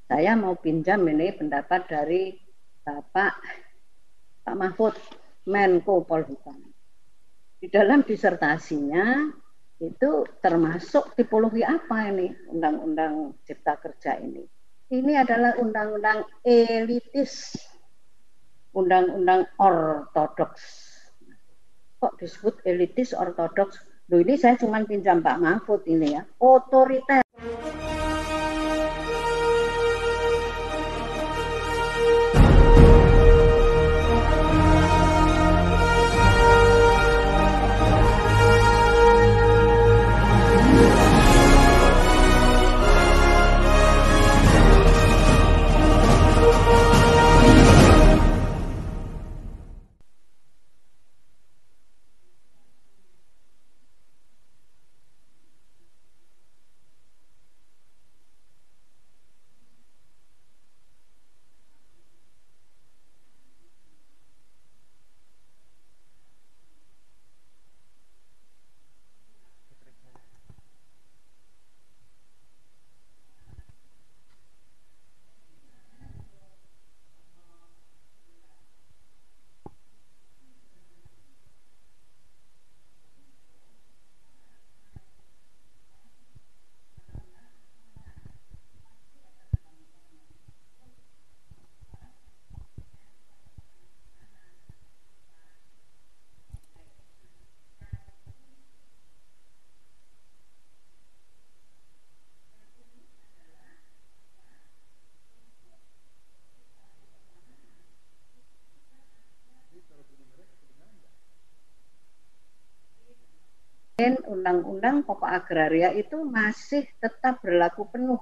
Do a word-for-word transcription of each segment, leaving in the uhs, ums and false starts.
Saya mau pinjam ini pendapat dari Bapak Pak Mahfud, Menko Polhukam. Di dalam disertasinya itu termasuk tipologi apa ini Undang-Undang Cipta Kerja ini? Ini adalah undang-undang elitis, undang-undang ortodoks. Kok disebut elitis ortodoks? Loh, ini saya cuma pinjam Pak Mahfud ini ya, otoriter. Undang-undang pokok agraria itu masih tetap berlaku penuh,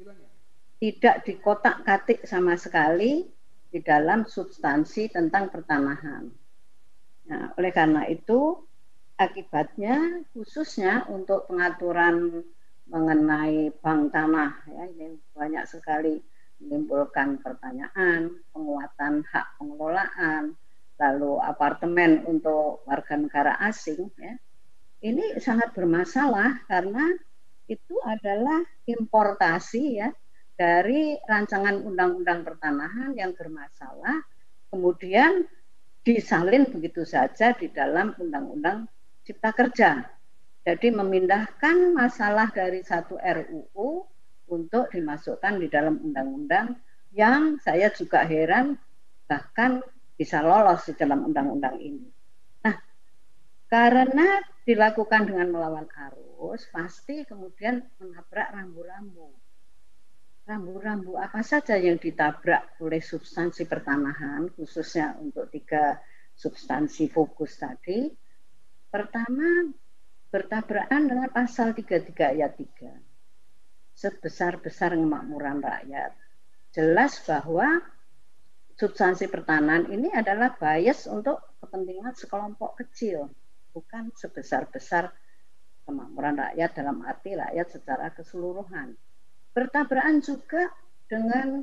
tidak dikotak-katik sama sekali di dalam substansi tentang pertanahan. Nah, oleh karena itu akibatnya khususnya untuk pengaturan mengenai bank tanah ya, ini banyak sekali menimbulkan pertanyaan, penguatan hak pengelolaan, lalu apartemen untuk warga negara asing ya. Ini sangat bermasalah karena itu adalah importasi ya dari rancangan undang-undang pertanahan yang bermasalah, kemudian disalin begitu saja di dalam undang-undang Cipta Kerja. Jadi memindahkan masalah dari satu R U U untuk dimasukkan di dalam undang-undang yang saya juga heran bahkan bisa lolos di dalam undang-undang ini. Nah, karena dilakukan dengan melawan arus, pasti kemudian menabrak rambu-rambu. Rambu-rambu apa saja yang ditabrak oleh substansi pertanahan, khususnya untuk tiga substansi fokus tadi. Pertama, bertabrakan dengan pasal tiga puluh tiga ayat tiga. Sebesar-besar kemakmuran rakyat. Jelas bahwa substansi pertanahan ini adalah bias untuk kepentingan sekelompok kecil, bukan sebesar-besar kemakmuran rakyat dalam arti rakyat secara keseluruhan. Bertabrakan juga dengan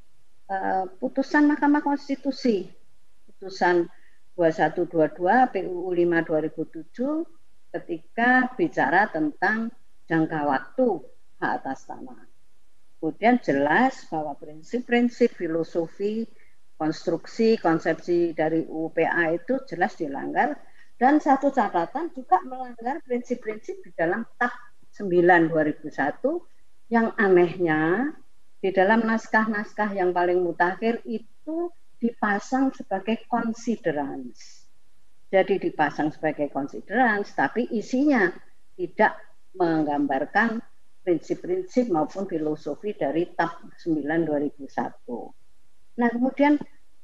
uh, putusan Mahkamah Konstitusi, putusan dua puluh satu dua puluh dua P U U lima dua ribu tujuh ketika bicara tentang jangka waktu hak atas tanah. Kemudian jelas bahwa prinsip-prinsip filosofi, konstruksi, konsepsi dari U U P A itu jelas dilanggar. Dan satu catatan juga melanggar prinsip-prinsip di dalam T A P sembilan dua ribu satu yang anehnya di dalam naskah-naskah yang paling mutakhir itu dipasang sebagai considerance. Jadi dipasang sebagai considerance tapi isinya tidak menggambarkan prinsip-prinsip maupun filosofi dari T A P sembilan dua ribu satu. Nah, kemudian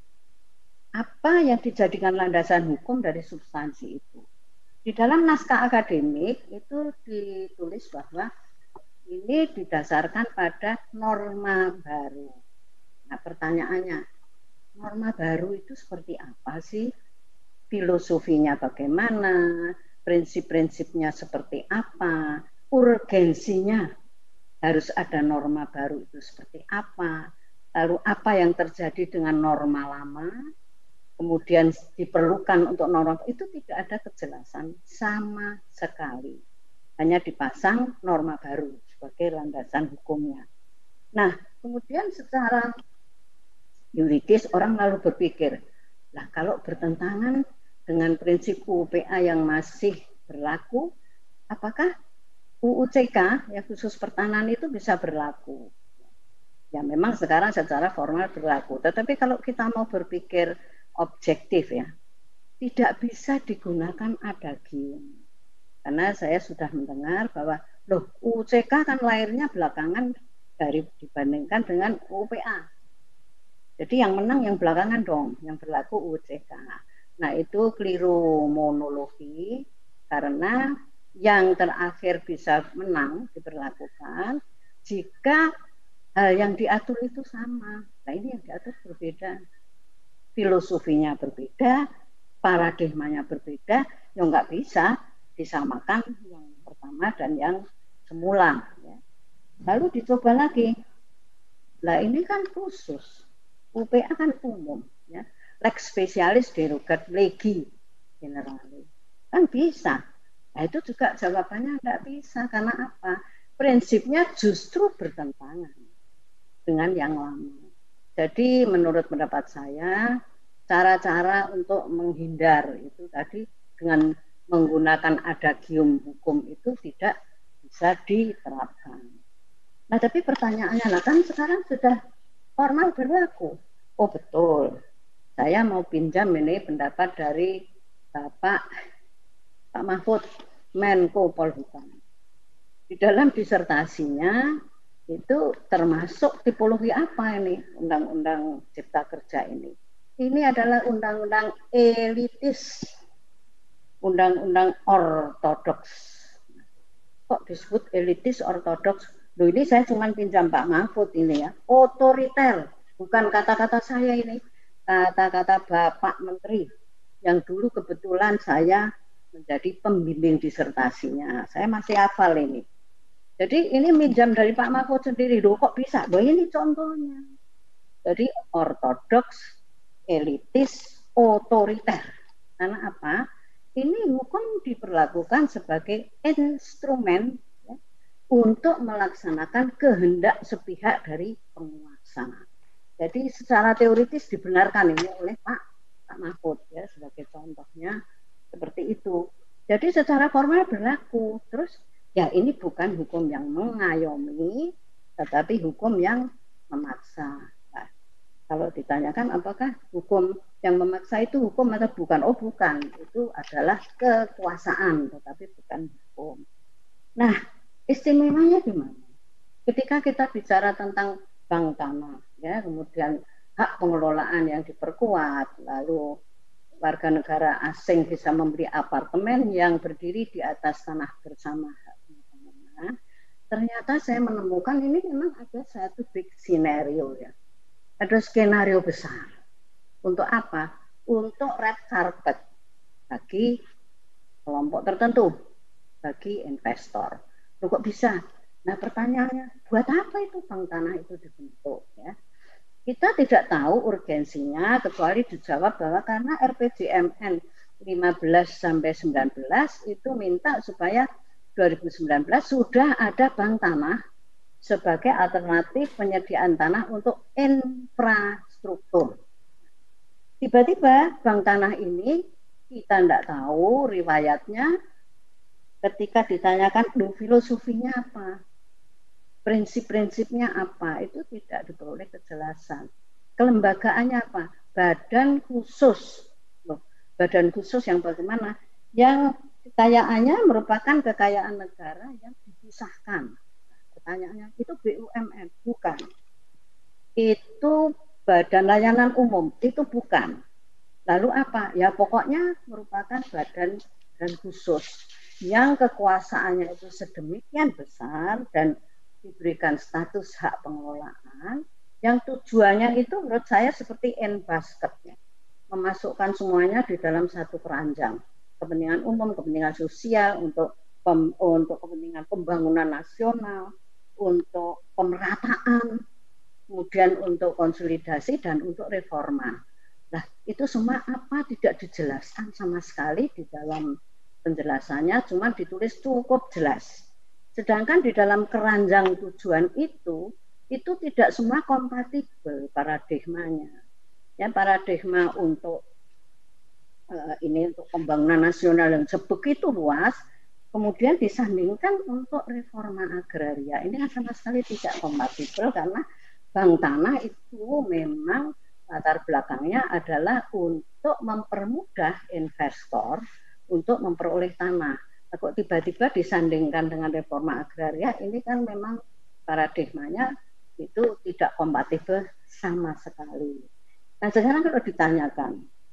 apa yang dijadikan landasan hukum dari substansi itu? Di dalam naskah akademik itu ditulis bahwa ini didasarkan pada norma baru. Nah, pertanyaannya, norma baru itu seperti apa sih? Filosofinya bagaimana? Prinsip-prinsipnya seperti apa? Urgensinya harus ada norma baru itu seperti apa? Lalu apa yang terjadi dengan norma lama? Kemudian diperlukan untuk norma itu tidak ada kejelasan sama sekali. Hanya dipasang norma baru sebagai landasan hukumnya. Nah, Kemudian secara yuridis orang lalu berpikir, lah kalau bertentangan dengan prinsip U U P A yang masih berlaku, apakah U U C K yang khusus pertanahan itu bisa berlaku? Ya memang sekarang secara formal berlaku, tetapi kalau kita mau berpikir objektif ya, tidak bisa digunakan adagium. Karena saya sudah mendengar bahwa loh U U C K kan lahirnya belakangan dari dibandingkan dengan U U P A. Jadi yang menang yang belakangan dong, yang berlaku U U C K. Nah itu keliru monologi karena yang terakhir bisa menang diberlakukan jika hal yang diatur itu sama. Nah ini yang diatur berbeda, filosofinya berbeda, paradigmanya berbeda, ya nggak bisa disamakan yang pertama dan yang semula. Ya. Lalu dicoba lagi, lah ini kan khusus, U P A kan umum, ya. Lex specialis derogat legi generali, kan bisa. Nah itu juga jawabannya nggak bisa, karena apa? Prinsipnya justru bertentangan dengan yang lama. Jadi menurut pendapat saya, cara-cara untuk menghindar itu tadi dengan menggunakan adagium hukum itu tidak bisa diterapkan. Nah tapi pertanyaannya, lah kan sekarang sudah formal berlaku. Oh betul, saya mau pinjam ini pendapat dari Bapak Pak Mahfud, Menko Polhukam. Di dalam disertasinya itu termasuk tipologi apa ini undang-undang cipta kerja ini? Ini adalah undang-undang elitis, undang-undang ortodoks. Kok disebut elitis ortodoks? Loh ini saya cuma pinjam Pak Mahfud ini ya, otoriter, bukan kata-kata saya ini, kata-kata Bapak Menteri yang dulu kebetulan saya menjadi pembimbing disertasinya. Saya masih hafal ini. Jadi ini minjam dari Pak Mahfud sendiri, loh kok bisa? Loh ini contohnya. Jadi ortodoks, elitis, otoriter. Karena apa? Ini hukum diperlakukan sebagai instrumen ya, untuk melaksanakan kehendak sepihak dari penguasa. Jadi secara teoritis dibenarkan ini oleh Pak Pak Mahfud ya sebagai contohnya seperti itu. Jadi secara formal berlaku. Terus ya ini bukan hukum yang mengayomi, tetapi hukum yang memaksa. Nah, kalau ditanyakan apakah hukum yang memaksa itu hukum atau bukan? Oh bukan, itu adalah kekuasaan, tetapi bukan hukum. Nah, istimewanya di mana? Ketika kita bicara tentang bank tanah, ya, kemudian hak pengelolaan yang diperkuat, lalu warga negara asing bisa membeli apartemen yang berdiri di atas tanah bersama. Ternyata saya menemukan ini memang ada satu big scenario ya. Ada skenario besar. Untuk apa? Untuk red carpet bagi kelompok tertentu, bagi investor. Loh kok bisa? Nah pertanyaannya, buat apa itu bank tanah itu dibentuk ya? Kita tidak tahu urgensinya kecuali dijawab bahwa karena R P J M N lima belas sampai sembilan belas itu minta supaya dua ribu sembilan belas sudah ada bank tanah sebagai alternatif penyediaan tanah untuk infrastruktur. Tiba-tiba bank tanah ini kita tidak tahu riwayatnya, ketika ditanyakan loh filosofinya apa, prinsip-prinsipnya apa, itu tidak diperoleh kejelasan. Kelembagaannya apa? Badan khusus. Loh, badan khusus yang bagaimana? Yang kekayaannya merupakan kekayaan negara yang dipisahkan. Pertanyaannya, itu B U M N? Bukan. Itu badan layanan umum? Itu bukan. Lalu apa? Ya pokoknya merupakan badan, badan khusus yang kekuasaannya itu sedemikian besar dan diberikan status hak pengelolaan yang tujuannya itu menurut saya seperti end basket ya. Memasukkan semuanya di dalam satu keranjang. Kepentingan umum, kepentingan sosial, untuk pem, untuk kepentingan pembangunan nasional, untuk pemerataan, kemudian untuk konsolidasi dan untuk reforma. Nah, itu semua apa tidak dijelaskan sama sekali di dalam penjelasannya, cuma ditulis cukup jelas. Sedangkan di dalam keranjang tujuan itu itu tidak semua kompatibel paradigmanya. Ya, paradigma untuk uh, ini untuk pembangunan nasional yang sebegitu luas, kemudian disandingkan untuk reforma agraria. Ini sama sekali tidak kompatibel karena bank tanah itu memang latar belakangnya adalah untuk mempermudah investor untuk memperoleh tanah. Nah, kok tiba-tiba disandingkan dengan reforma agraria, ini kan memang paradigmanya itu tidak kompatibel sama sekali. Nah, sekarang kalau ditanyakan,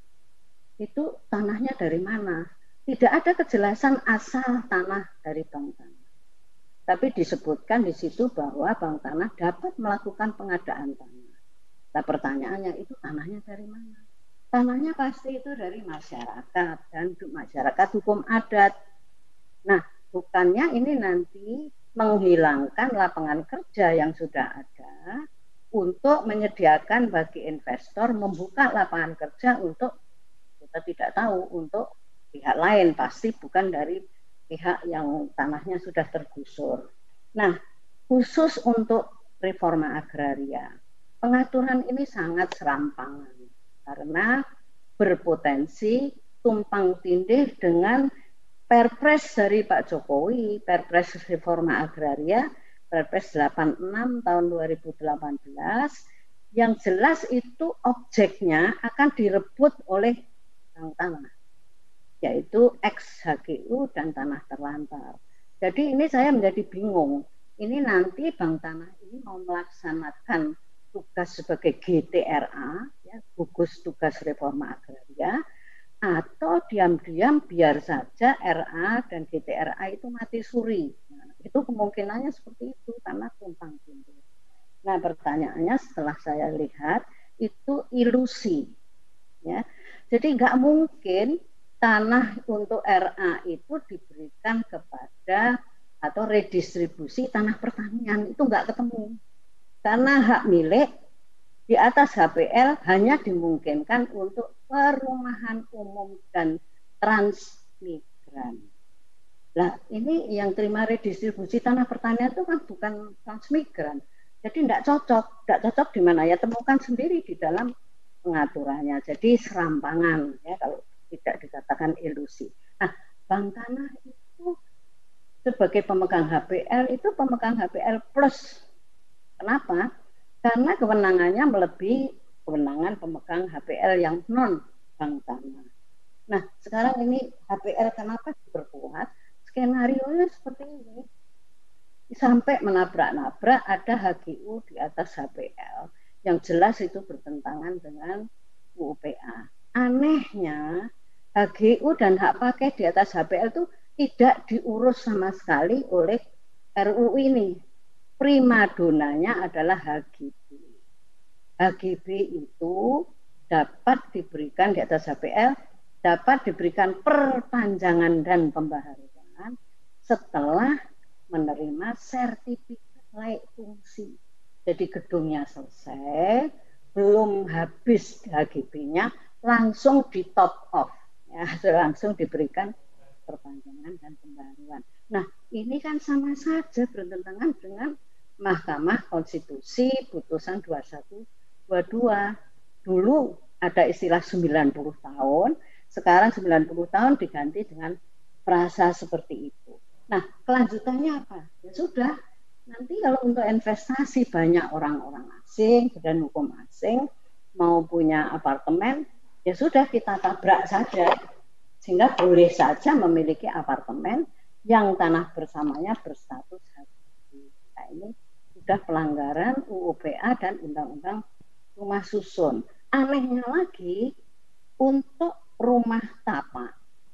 itu tanahnya dari mana? Tidak ada kejelasan asal tanah dari bank tanah. Tapi disebutkan di situ bahwa bank tanah dapat melakukan pengadaan tanah. Nah, pertanyaannya itu tanahnya dari mana? Tanahnya pasti itu dari masyarakat dan masyarakat hukum adat. Nah, bukannya ini nanti menghilangkan lapangan kerja yang sudah ada untuk menyediakan bagi investor membuka lapangan kerja untuk kita tidak tahu untuk pihak lain, pasti bukan dari pihak yang tanahnya sudah tergusur. Nah, khusus untuk reforma agraria, pengaturan ini sangat serampangan karena berpotensi tumpang tindih dengan Perpres dari Pak Jokowi, Perpres Reforma Agraria, Perpres delapan puluh enam tahun dua ribu delapan belas, yang jelas itu objeknya akan direbut oleh bank tanah, yaitu ex H G U dan tanah terlantar. Jadi ini saya menjadi bingung. Ini nanti bank tanah ini mau melaksanakan tugas sebagai G T R A, ya, gugus tugas reforma agraria, atau diam-diam biar saja R A dan G T R A itu mati suri. Nah, itu kemungkinannya seperti itu karena tumpang tindih. Nah, pertanyaannya setelah saya lihat itu ilusi, ya. Jadi nggak mungkin tanah untuk R A itu diberikan kepada atau redistribusi tanah pertanian, itu nggak ketemu. Karena hak milik di atas H P L hanya dimungkinkan untuk perumahan umum dan transmigran. Nah, ini yang terima redistribusi tanah pertanian itu kan bukan transmigran. Jadi tidak cocok, tidak cocok di mana ya, temukan sendiri di dalam pengaturannya. Jadi serampangan ya kalau tidak dikatakan ilusi. Nah, bank tanah itu sebagai pemegang H P L itu pemegang H P L plus. Kenapa? Karena kewenangannya melebihi kewenangan pemegang H P L yang non bank tanah. Nah, sekarang ini H P L kenapa diperkuat? Skenario-nya seperti ini. Sampai menabrak-nabrak ada H G U di atas H P L yang jelas itu bertentangan dengan U U P A. Anehnya H G U dan hak pakai di atas H P L itu tidak diurus sama sekali oleh R U U ini. Primadonanya adalah H G B. H G B itu dapat diberikan di atas H P L, dapat diberikan perpanjangan dan pembaharuan setelah menerima sertifikat layak fungsi. Jadi gedungnya selesai, belum habis H G B-nya, langsung di top off, ya, langsung diberikan perpanjangan dan pembaharuan. Nah, ini kan sama saja bertentangan dengan Mahkamah Konstitusi putusan dua puluh satu dua puluh dua. Dulu ada istilah sembilan puluh tahun, sekarang sembilan puluh tahun diganti dengan frasa seperti itu. Nah, kelanjutannya apa? Ya sudah, nanti kalau untuk investasi banyak orang-orang asing, badan hukum asing, mau punya apartemen, ya sudah kita tabrak saja. Sehingga boleh saja memiliki apartemen yang tanah bersamanya berstatus H G B. Nah, ini sudah pelanggaran U U P A dan Undang-Undang Rumah Susun. Anehnya lagi, untuk rumah tapak,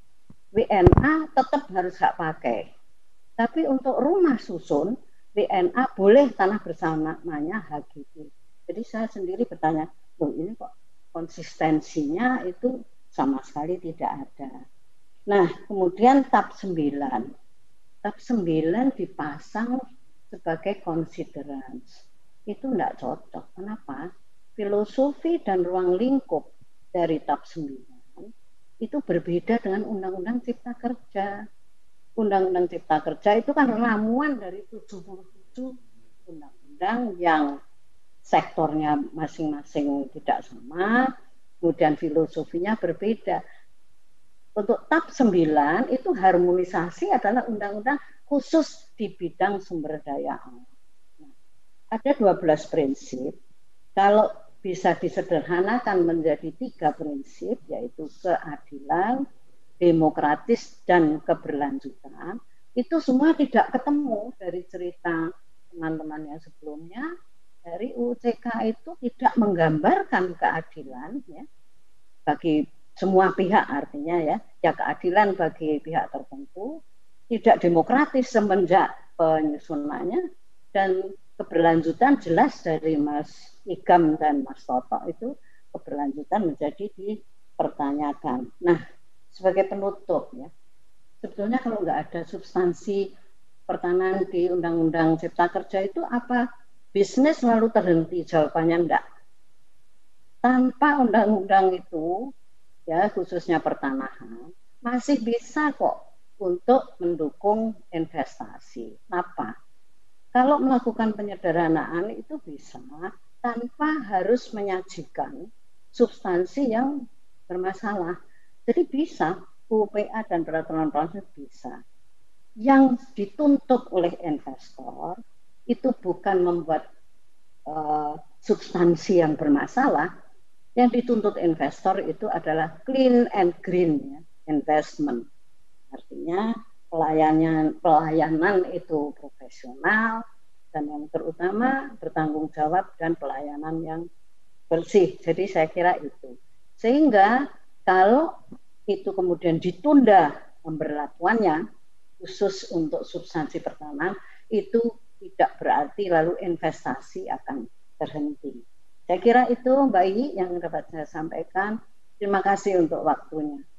W N A tetap harus hak pakai. Tapi untuk rumah susun, W N A boleh tanah bersamanya H G B. Jadi saya sendiri bertanya, loh ini kok konsistensinya itu sama sekali tidak ada. Nah, kemudian tab sembilan. Tab sembilan dipasang sebagai considerance. Itu tidak cocok. Kenapa? Filosofi dan ruang lingkup dari tab sembilan itu berbeda dengan Undang-Undang Cipta Kerja. Undang-Undang Cipta Kerja itu kan ramuan dari tujuh puluh tujuh undang-undang undang-undang yang sektornya masing-masing tidak sama, kemudian filosofinya berbeda. Untuk T A P sembilan itu harmonisasi adalah undang-undang khusus di bidang sumber daya alam. Nah, ada dua belas prinsip. Kalau bisa disederhanakan menjadi tiga prinsip, yaitu keadilan, demokratis, dan keberlanjutan, itu semua tidak ketemu dari cerita teman-teman yang sebelumnya. Dari U U C K itu tidak menggambarkan keadilan ya bagi semua pihak, artinya ya, ya keadilan bagi pihak tertentu, tidak demokratis semenjak penyusunannya, dan keberlanjutan jelas dari Mas Igam dan Mas Toto itu keberlanjutan menjadi dipertanyakan. Nah, sebagai penutup ya, sebetulnya kalau nggak ada substansi pertanahan di Undang-Undang Cipta Kerja itu apa bisnis lalu terhenti? Jawabannya enggak. Tanpa undang-undang itu, ya khususnya pertanahan, masih bisa kok untuk mendukung investasi. Apa? Kalau melakukan penyederhanaan itu bisa tanpa harus menyajikan substansi yang bermasalah. Jadi bisa, U P A dan peraturan peraturan bisa. Yang dituntut oleh investor itu bukan membuat uh, substansi yang bermasalah. Yang dituntut investor itu adalah clean and green ya, investment. Artinya pelayanan pelayanan itu profesional dan yang terutama bertanggung jawab dan pelayanan yang bersih. Jadi saya kira itu. Sehingga kalau itu kemudian ditunda pemberlakuannya khusus untuk substansi pertanahan, itu tidak berarti lalu investasi akan terhenti. Saya kira itu Mbak I yang dapat saya sampaikan. Terima kasih untuk waktunya.